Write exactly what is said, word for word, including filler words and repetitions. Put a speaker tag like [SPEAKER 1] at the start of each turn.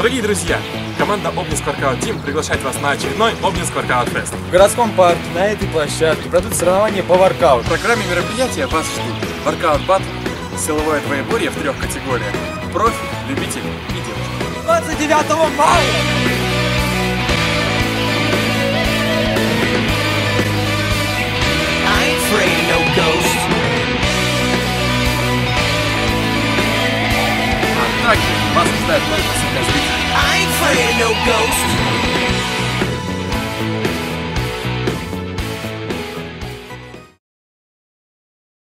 [SPEAKER 1] Дорогие друзья, команда Obninsk Workout Team приглашает вас на очередной Obninsk Workout Fest.
[SPEAKER 2] В городском парке на этой площадке пройдут соревнования по воркауту.
[SPEAKER 1] В программе мероприятия вас ждут воркаут баттл, силовое двоеборье в трех категориях: профи, любитель и девушка.
[SPEAKER 2] двадцать девятого мая!
[SPEAKER 1] А также вас ждает только себя зрителей.